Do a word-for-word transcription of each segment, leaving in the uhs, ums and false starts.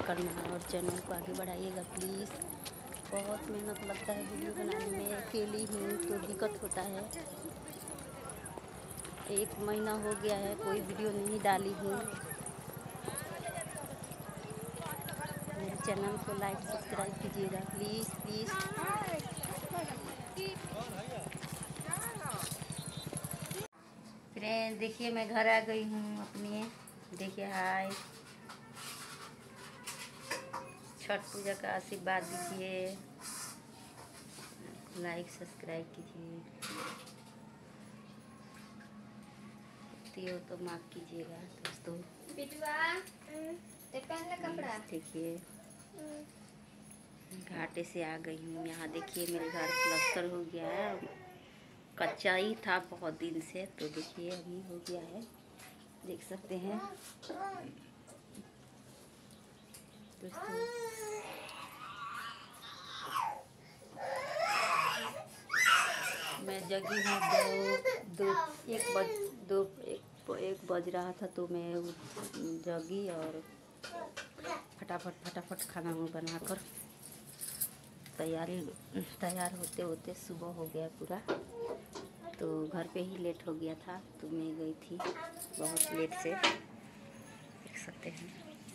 करना और चैनल को आगे बढ़ाइएगा प्लीज़। बहुत मेहनत लगता है वीडियो बनाने में, अकेली हूँ तो दिक्कत होता है। एक महीना हो गया है कोई वीडियो नहीं डाली हूँ। मेरे चैनल को लाइक सब्सक्राइब कीजिएगा प्लीज़ प्लीज़। फ्रेंड देखिए मैं घर आ गई हूँ अपने। देखिए हाय, छठ पूजा का आशीर्वाद दीजिए, लाइक सब्सक्राइब कीजिए, हो तो माफ कीजिएगा दोस्तों। देखिए घाटे से आ गई हूँ। यहाँ देखिए मेरे घर प्लास्टर हो गया है, कच्चा ही था बहुत दिन से, तो देखिए अभी हो गया है, देख सकते हैं दोस्तों। मैं जगी हूँ दो दो एक बज दो एक एक बज रहा था, तो मैं जगी और फटाफट फटाफट खाना बनाकर तैयारी तैयार होते होते सुबह हो गया पूरा। तो घर पे ही लेट हो गया था, तो मैं गई थी बहुत लेट से, देख सकते हैं।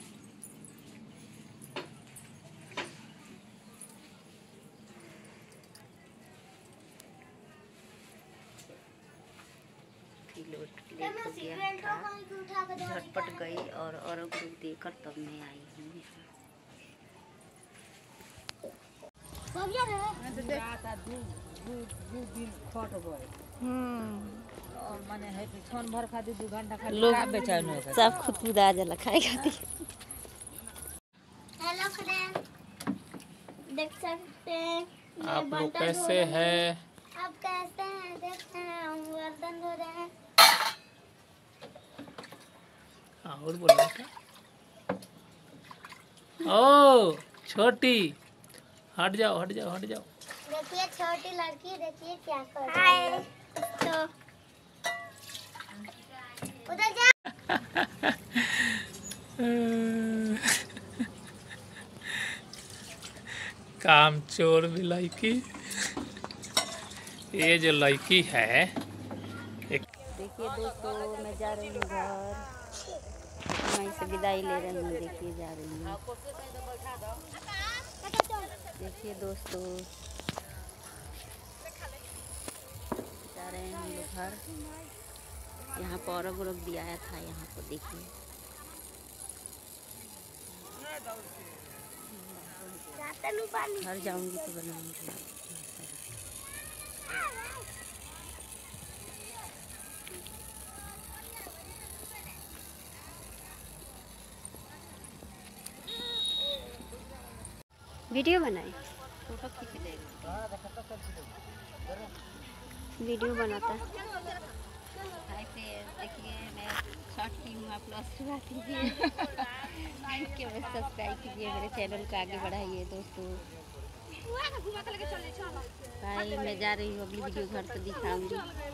लेट हो गया था, झटपट गई और और ग्रुप देकर तब मैं आई हूँ और माने है कि छन भर खाती दो घंटा खाती लोग बेचैन हो गए, सब खुद खुद आ जाला खाए खाती। हेलो फ्रेंड, देख सकते हैं आप लोग कैसे हैं? आप कैसे हैं? देखते हैं हम बर्तन धो रहे हैं। और बोला था ओ छोटी, हट जाओ हट जाओ हट जाओ। देखिए छोटी लड़की, देखिए क्या कर रही है। तो उधर जा। काम चोर भी लड़की, ये जो लड़की है एक... देखिए दोस्तों मैं जा रही हूँ घर, वहीं से विदाई ले रही हूँ। देखिए जा रही हूँ, देखिए दोस्तों जा रहे हैं हम लोग घर। यहाँ पर औरग उरग भी आया था, यहाँ पर देखिए घर जाऊंगी तो बनाऊंगी। वीडियो बनाए, फोटो खींच ले, वीडियो बनाता है। हाय फ्रेंड्स, देखिए मैं शॉर्ट की हूँ, आप लोग आशीर्वाद कीजिए, लाइक के बस सब्सक्राइब कीजिए, मेरे चैनल को आगे बढ़ाइए दोस्तों। भाई मैं जा रही हूँ, अगली वीडियो घर तो दिखाऊंगी।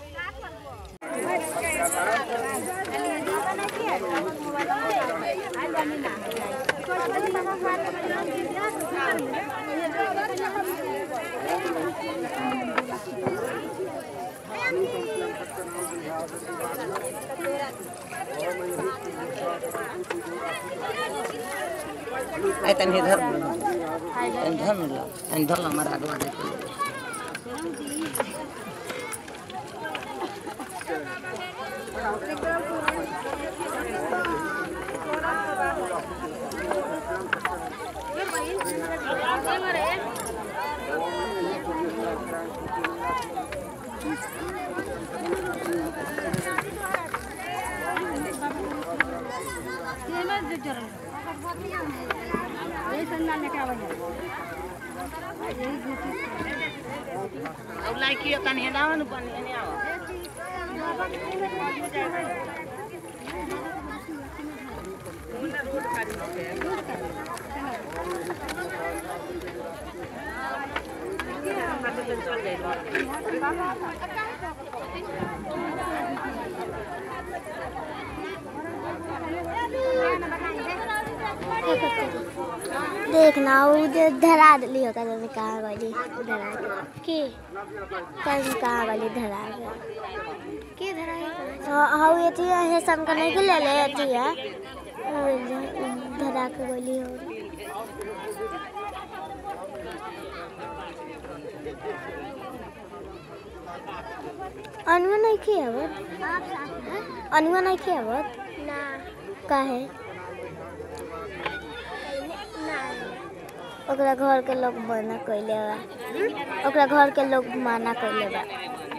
तन इधर इधर इधर हमारा आगे देखो। अब लाइकी तन हेलावा न बन हेने आवा। क्या करते हैं? देखना उधर धरा दिली होगा तो कहाँ गली धरा के कहीं कहाँ गली धरा के धरा हाँ ये थी है सम का नहीं ले ले थी है धरा के गली हो अनुआ नहीं किया वो अनुआ नहीं किया वो ना का है ओकरा घर के लोग मना कइले बा ओकरा घर के लोग मना कइले बा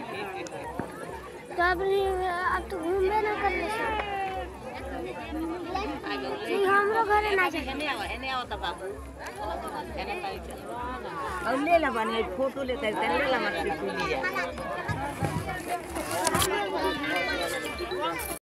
तब अब तो घूमबे ना करले नहीं हमरो घरे ना जाए एने आओ एने आओ त बाबू एने पाई और ले ला बने फोटो लेते ले ला मत